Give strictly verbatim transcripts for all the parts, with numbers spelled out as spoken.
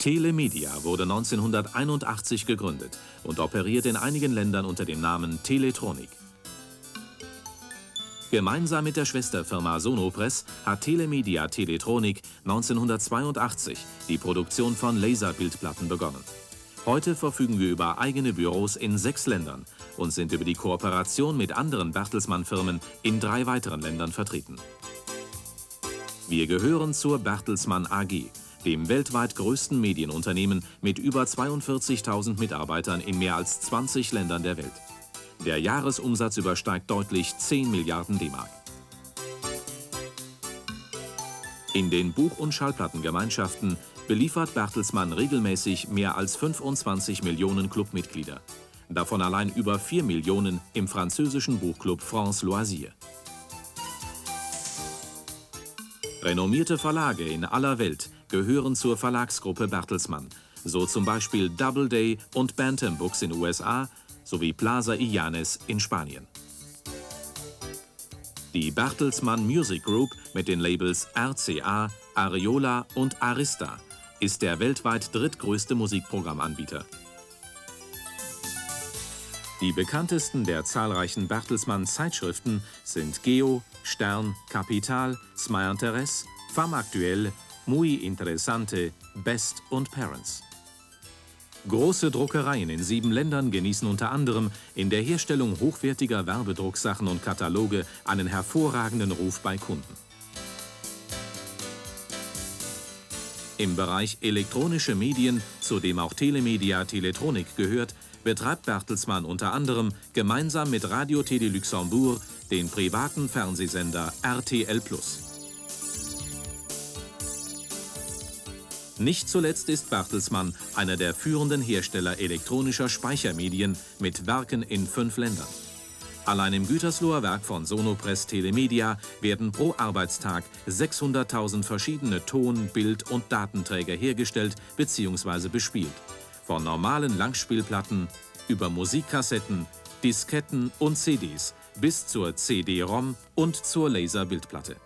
Telemedia wurde neunzehnhunderteinundachtzig gegründet und operiert in einigen Ländern unter dem Namen Teletronik. Gemeinsam mit der Schwesterfirma Sonopress hat Telemedia Teletronik neunzehnhundertzweiundachtzig die Produktion von Laserbildplatten begonnen. Heute verfügen wir über eigene Büros in sechs Ländern und sind über die Kooperation mit anderen Bertelsmann-Firmen in drei weiteren Ländern vertreten. Wir gehören zur Bertelsmann A G, dem weltweit größten Medienunternehmen mit über zweiundvierzigtausend Mitarbeitern in mehr als zwanzig Ländern der Welt. Der Jahresumsatz übersteigt deutlich zehn Milliarden D-Mark. In den Buch- und Schallplattengemeinschaften beliefert Bertelsmann regelmäßig mehr als fünfundzwanzig Millionen Clubmitglieder. Davon allein über vier Millionen im französischen Buchclub France Loisir. Renommierte Verlage in aller Welt gehören zur Verlagsgruppe Bertelsmann, so zum Beispiel Doubleday und Bantam Books in den U S A sowie Plaza y Llanes in Spanien. Die Bertelsmann Music Group mit den Labels R C A, Ariola und Arista ist der weltweit drittgrößte Musikprogrammanbieter. Die bekanntesten der zahlreichen Bertelsmann-Zeitschriften sind Geo, Stern, Capital, Smart Interesse, Femme Actuelle, Muy Interessante, Best und Parents. Große Druckereien in sieben Ländern genießen unter anderem in der Herstellung hochwertiger Werbedrucksachen und Kataloge einen hervorragenden Ruf bei Kunden. Im Bereich elektronische Medien, zu dem auch Telemedia Teletronik gehört, betreibt Bertelsmann unter anderem gemeinsam mit Radio Télé Luxembourg den privaten Fernsehsender R T L plus. Nicht zuletzt ist Bertelsmann einer der führenden Hersteller elektronischer Speichermedien mit Werken in fünf Ländern. Allein im Gütersloher Werk von Sonopress Telemedia werden pro Arbeitstag sechshunderttausend verschiedene Ton-, Bild- und Datenträger hergestellt bzw. bespielt. Von normalen Langspielplatten über Musikkassetten, Disketten und C Ds bis zur C D-ROM und zur Laserbildplatte.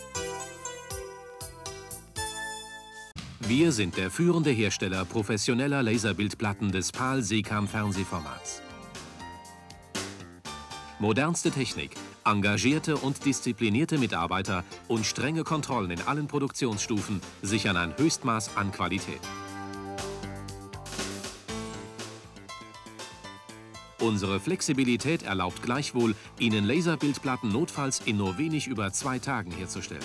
Wir sind der führende Hersteller professioneller Laserbildplatten des PAL-SECAM-Fernsehformats. Modernste Technik, engagierte und disziplinierte Mitarbeiter und strenge Kontrollen in allen Produktionsstufen sichern ein Höchstmaß an Qualität. Unsere Flexibilität erlaubt gleichwohl, Ihnen Laserbildplatten notfalls in nur wenig über zwei Tagen herzustellen.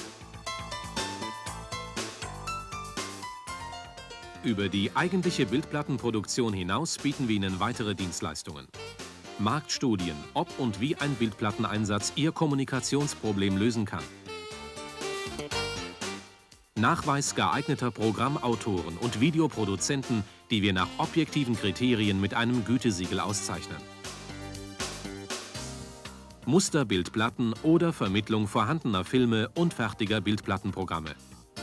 Über die eigentliche Bildplattenproduktion hinaus bieten wir Ihnen weitere Dienstleistungen. Marktstudien, ob und wie ein Bildplatteneinsatz Ihr Kommunikationsproblem lösen kann. Nachweis geeigneter Programmautoren und Videoproduzenten, die wir nach objektiven Kriterien mit einem Gütesiegel auszeichnen. Musterbildplatten oder Vermittlung vorhandener Filme und fertiger Bildplattenprogramme.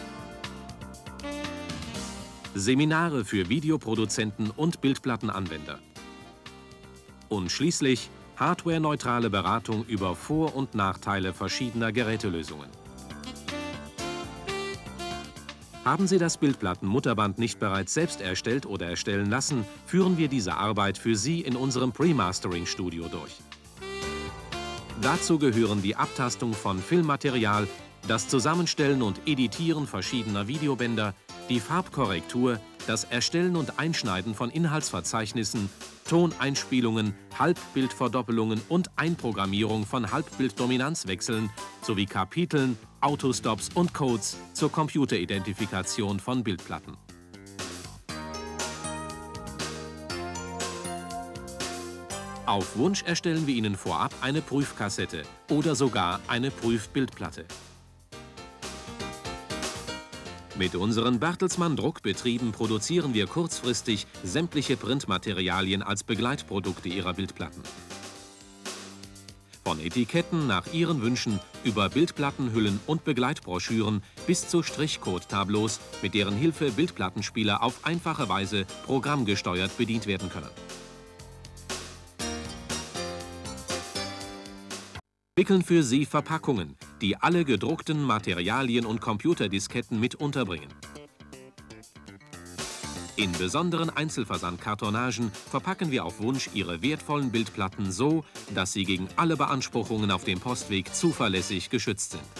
Seminare für Videoproduzenten und Bildplattenanwender. Und schließlich hardwareneutrale Beratung über Vor- und Nachteile verschiedener Gerätelösungen. Haben Sie das Bildplattenmutterband nicht bereits selbst erstellt oder erstellen lassen, führen wir diese Arbeit für Sie in unserem Pre-Mastering-Studio durch. Dazu gehören die Abtastung von Filmmaterial, das Zusammenstellen und Editieren verschiedener Videobänder, die Farbkorrektur, das Erstellen und Einschneiden von Inhaltsverzeichnissen, Toneinspielungen, Halbbildverdoppelungen und Einprogrammierung von Halbbilddominanzwechseln sowie Kapiteln, Autostops und Codes zur Computeridentifikation von Bildplatten. Auf Wunsch erstellen wir Ihnen vorab eine Prüfkassette oder sogar eine Prüfbildplatte. Mit unseren Bertelsmann-Druckbetrieben produzieren wir kurzfristig sämtliche Printmaterialien als Begleitprodukte Ihrer Bildplatten. Von Etiketten nach Ihren Wünschen über Bildplattenhüllen und Begleitbroschüren bis zu Strichcode-Tableaus, mit deren Hilfe Bildplattenspieler auf einfache Weise programmgesteuert bedient werden können. Wickeln für Sie Verpackungen, die alle gedruckten Materialien und Computerdisketten mit unterbringen. In besonderen Einzelversandkartonagen verpacken wir auf Wunsch Ihre wertvollen Bildplatten so, dass sie gegen alle Beanspruchungen auf dem Postweg zuverlässig geschützt sind.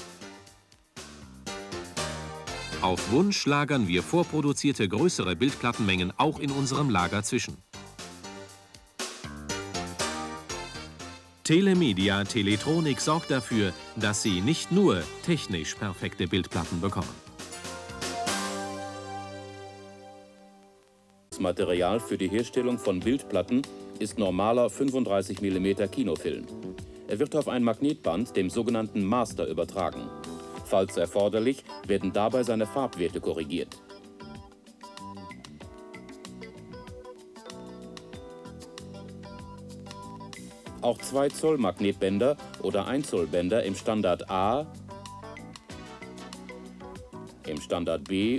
Auf Wunsch lagern wir vorproduzierte größere Bildplattenmengen auch in unserem Lager zwischen. Telemedia Teletronik sorgt dafür, dass Sie nicht nur technisch perfekte Bildplatten bekommen. Das Material für die Herstellung von Bildplatten ist normaler fünfunddreißig Millimeter Kinofilm. Er wird auf ein Magnetband, dem sogenannten Master, übertragen. Falls erforderlich, werden dabei seine Farbwerte korrigiert. Auch zwei Zoll Magnetbänder oder ein Zoll Bänder im Standard A, im Standard B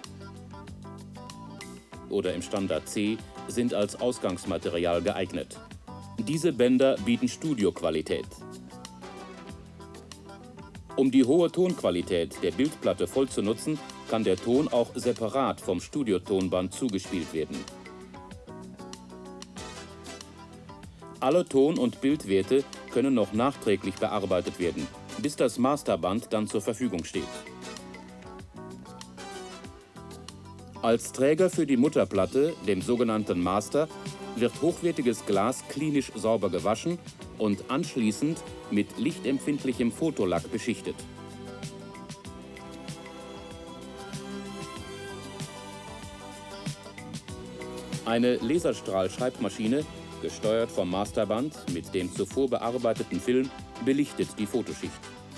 oder im Standard C sind als Ausgangsmaterial geeignet. Diese Bänder bieten Studioqualität. Um die hohe Tonqualität der Bildplatte voll zu nutzen, kann der Ton auch separat vom Studiotonband zugespielt werden. Alle Ton- und Bildwerte können noch nachträglich bearbeitet werden, bis das Masterband dann zur Verfügung steht. Als Träger für die Mutterplatte, dem sogenannten Master, wird hochwertiges Glas klinisch sauber gewaschen und anschließend mit lichtempfindlichem Fotolack beschichtet. Eine Laserstrahlschreibmaschine, gesteuert vom Masterband mit dem zuvor bearbeiteten Film, belichtet die Fotoschicht.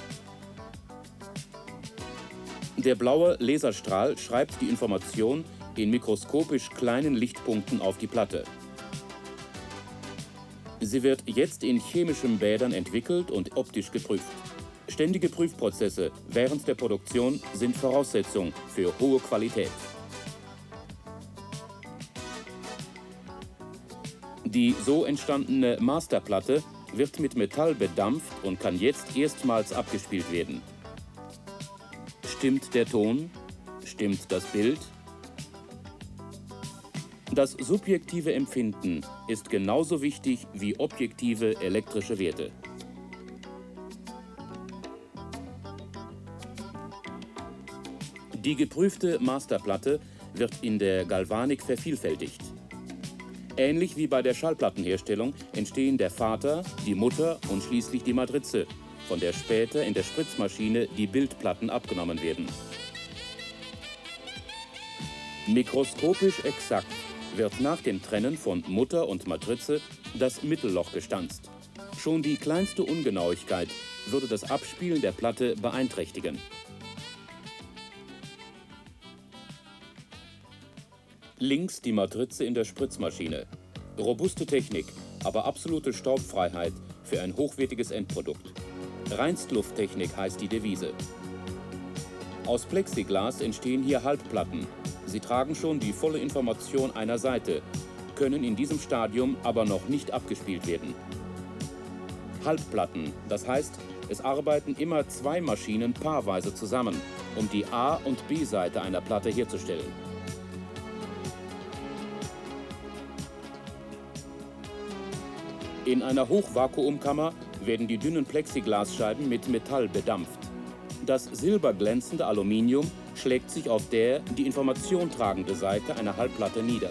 Der blaue Laserstrahl schreibt die Information in mikroskopisch kleinen Lichtpunkten auf die Platte. Sie wird jetzt in chemischen Bädern entwickelt und optisch geprüft. Ständige Prüfprozesse während der Produktion sind Voraussetzung für hohe Qualität. Die so entstandene Masterplatte wird mit Metall bedampft und kann jetzt erstmals abgespielt werden. Stimmt der Ton? Stimmt das Bild? Das subjektive Empfinden ist genauso wichtig wie objektive elektrische Werte. Die geprüfte Masterplatte wird in der Galvanik vervielfältigt. Ähnlich wie bei der Schallplattenherstellung entstehen der Vater, die Mutter und schließlich die Matrize, von der später in der Spritzmaschine die Bildplatten abgenommen werden. Mikroskopisch exakt wird nach dem Trennen von Mutter und Matrize das Mittelloch gestanzt. Schon die kleinste Ungenauigkeit würde das Abspielen der Platte beeinträchtigen. Links die Matrize in der Spritzmaschine. Robuste Technik, aber absolute Staubfreiheit für ein hochwertiges Endprodukt. Reinstlufttechnik heißt die Devise. Aus Plexiglas entstehen hier Halbplatten. Sie tragen schon die volle Information einer Seite, können in diesem Stadium aber noch nicht abgespielt werden. Halbplatten, das heißt, es arbeiten immer zwei Maschinen paarweise zusammen, um die A- und B-Seite einer Platte herzustellen. In einer Hochvakuumkammer werden die dünnen Plexiglasscheiben mit Metall bedampft. Das silberglänzende Aluminium schlägt sich auf der die Information tragende Seite einer Halbplatte nieder.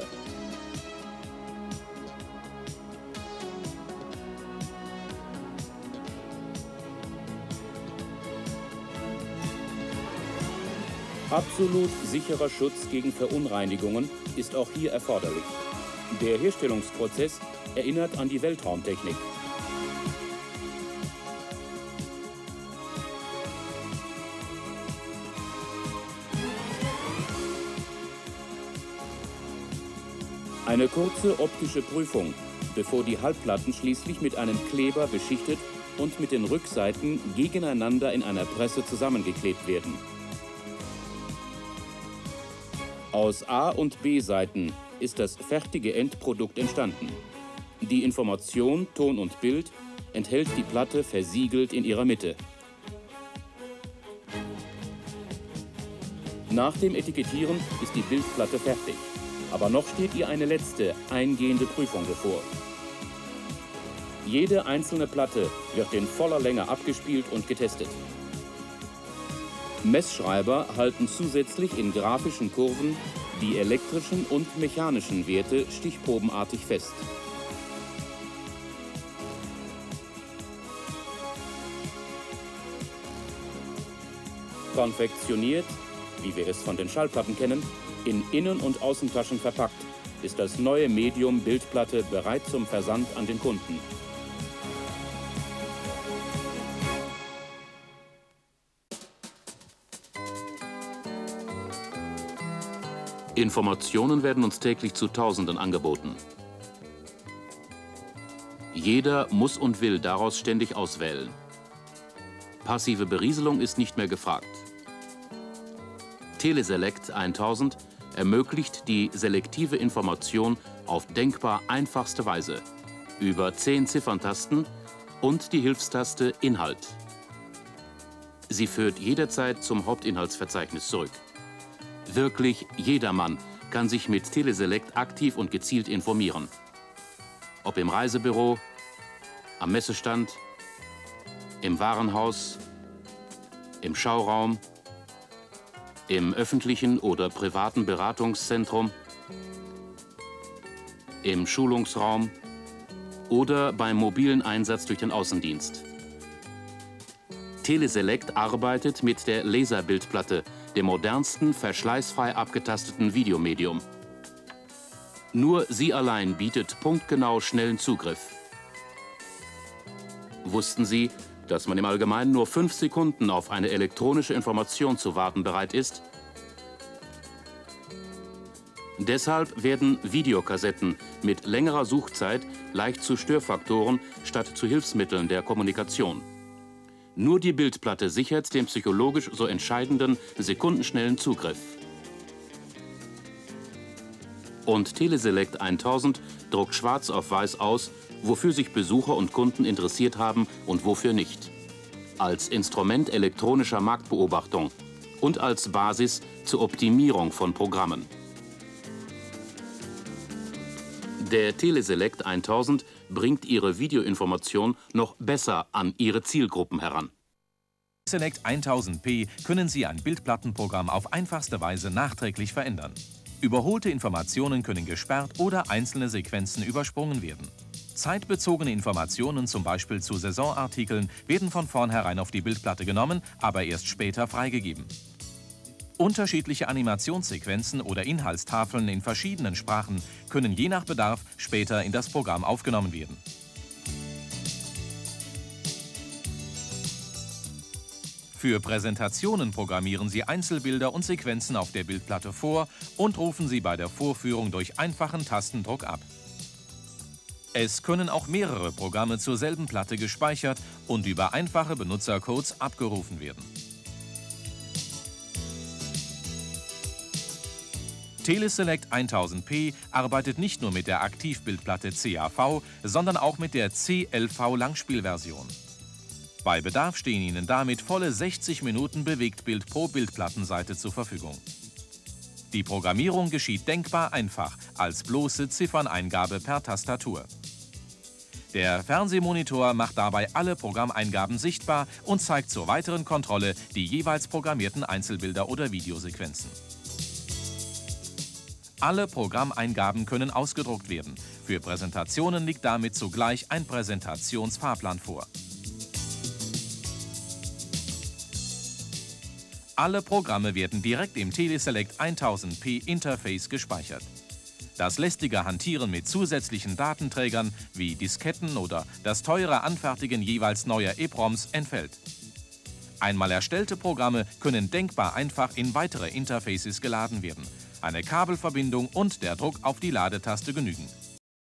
Absolut sicherer Schutz gegen Verunreinigungen ist auch hier erforderlich. Der Herstellungsprozess erinnert an die Weltraumtechnik. Eine kurze optische Prüfung, bevor die Halbplatten schließlich mit einem Kleber beschichtet und mit den Rückseiten gegeneinander in einer Presse zusammengeklebt werden. Aus A- und B-Seiten ist das fertige Endprodukt entstanden. Die Information, Ton und Bild enthält die Platte versiegelt in ihrer Mitte. Nach dem Etikettieren ist die Bildplatte fertig. Aber noch steht ihr eine letzte, eingehende Prüfung bevor. Jede einzelne Platte wird in voller Länge abgespielt und getestet. Messschreiber halten zusätzlich in grafischen Kurven die elektrischen und mechanischen Werte stichprobenartig fest. Konfektioniert, wie wir es von den Schallplatten kennen, in Innen- und Außentaschen verpackt, ist das neue Medium Bildplatte bereit zum Versand an den Kunden. Informationen werden uns täglich zu Tausenden angeboten. Jeder muss und will daraus ständig auswählen. Passive Berieselung ist nicht mehr gefragt. Teleselect tausend ermöglicht die selektive Information auf denkbar einfachste Weise über zehn Zifferntasten und die Hilfstaste Inhalt. Sie führt jederzeit zum Hauptinhaltsverzeichnis zurück. Wirklich jedermann kann sich mit Teleselect aktiv und gezielt informieren. Ob im Reisebüro, am Messestand, im Warenhaus, im Schauraum, im öffentlichen oder privaten Beratungszentrum, im Schulungsraum oder beim mobilen Einsatz durch den Außendienst. Teleselect arbeitet mit der Laserbildplatte, dem modernsten, verschleißfrei abgetasteten Videomedium. Nur sie allein bietet punktgenau schnellen Zugriff. Wussten Sie, dass man im Allgemeinen nur fünf Sekunden auf eine elektronische Information zu warten bereit ist? Deshalb werden Videokassetten mit längerer Suchzeit leicht zu Störfaktoren statt zu Hilfsmitteln der Kommunikation. Nur die Bildplatte sichert den psychologisch so entscheidenden sekundenschnellen Zugriff. Und Teleselect tausend druckt schwarz auf weiß aus, wofür sich Besucher und Kunden interessiert haben und wofür nicht. Als Instrument elektronischer Marktbeobachtung und als Basis zur Optimierung von Programmen. Der Teleselect tausend bringt Ihre Videoinformation noch besser an Ihre Zielgruppen heran. Select tausend P können Sie ein Bildplattenprogramm auf einfachste Weise nachträglich verändern. Überholte Informationen können gesperrt oder einzelne Sequenzen übersprungen werden. Zeitbezogene Informationen, zum Beispiel zu Saisonartikeln, werden von vornherein auf die Bildplatte genommen, aber erst später freigegeben. Unterschiedliche Animationssequenzen oder Inhaltstafeln in verschiedenen Sprachen können je nach Bedarf später in das Programm aufgenommen werden. Für Präsentationen programmieren Sie Einzelbilder und Sequenzen auf der Bildplatte vor und rufen sie bei der Vorführung durch einfachen Tastendruck ab. Es können auch mehrere Programme zur selben Platte gespeichert und über einfache Benutzercodes abgerufen werden. Teleselect tausend P arbeitet nicht nur mit der Aktivbildplatte C A V, sondern auch mit der C L V Langspielversion. Bei Bedarf stehen Ihnen damit volle sechzig Minuten Bewegtbild pro Bildplattenseite zur Verfügung. Die Programmierung geschieht denkbar einfach, als bloße Zifferneingabe per Tastatur. Der Fernsehmonitor macht dabei alle Programmeingaben sichtbar und zeigt zur weiteren Kontrolle die jeweils programmierten Einzelbilder oder Videosequenzen. Alle Programmeingaben können ausgedruckt werden. Für Präsentationen liegt damit zugleich ein Präsentationsfahrplan vor. Alle Programme werden direkt im Teleselect tausend P Interface gespeichert. Das lästige Hantieren mit zusätzlichen Datenträgern wie Disketten oder das teure Anfertigen jeweils neuer EPROMs entfällt. Einmal erstellte Programme können denkbar einfach in weitere Interfaces geladen werden. Eine Kabelverbindung und der Druck auf die Ladetaste genügen.